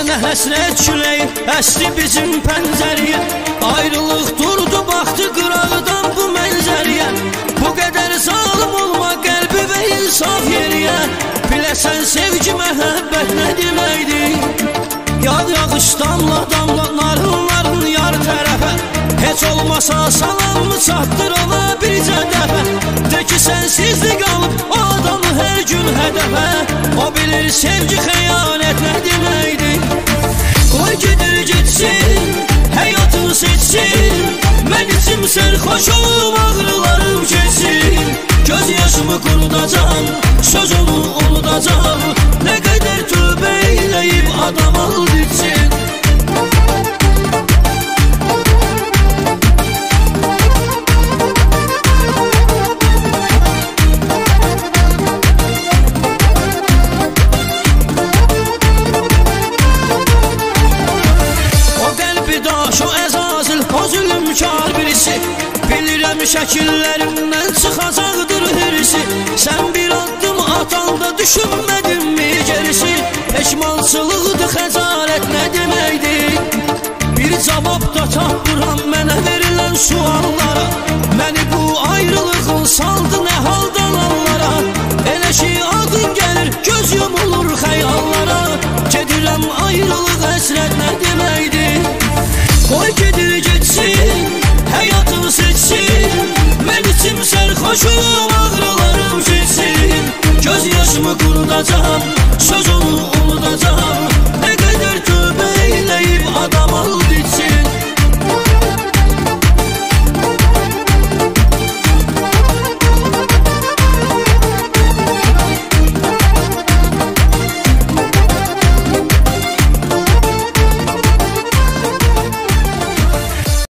Yenə həsrət küləyi əsdi bizim pəncəriyə. Ayrılıq durdu baxdı qırağıdan bu mənzəriyə. Bu qədər zalım olma qəlbi və insaf yeriyə. Biləsən sevgi məhəbbət nə deməkdir? Yağ yağış damla damla narınların yar tərəfə. Heç olmasa salamı çatdır ona bircə dəfə. De ki sənsizlik alıb o adamı hər gün hədəfə. O bilir sevgi xəyanət nə deməkdir? Qoy gedir getsin, həyatını seçsin. Mən içim sərxoş olub ağrılarım keçsin. Göz yaşımı qurudacam, söz onu unudacam. Nə qədər tövbə eləyib adam aldı için. O qəlbi daş, o əzazil, o zülümkar birisi. Bilirəm şəkillərimdən çıxacaqdır hirsi. Sən bir addım atanda düşünmədin mi gerisi? Peşmançılıqdır xəcalət nə deməkdir? Bir cavab da tapıram mənə verilən suallara. Məni bu ayrılığın saldı nə haldan anlara. Elə ki adın gəlir göz yumulur xəyallara. Gedirəm ayrılıq həsrət nə deməkdir? Qoy gedir getsin, həyatını seçsin. Mən içim sərxoşum ağrılarım keçsin. Göz yaşımı qurudacam,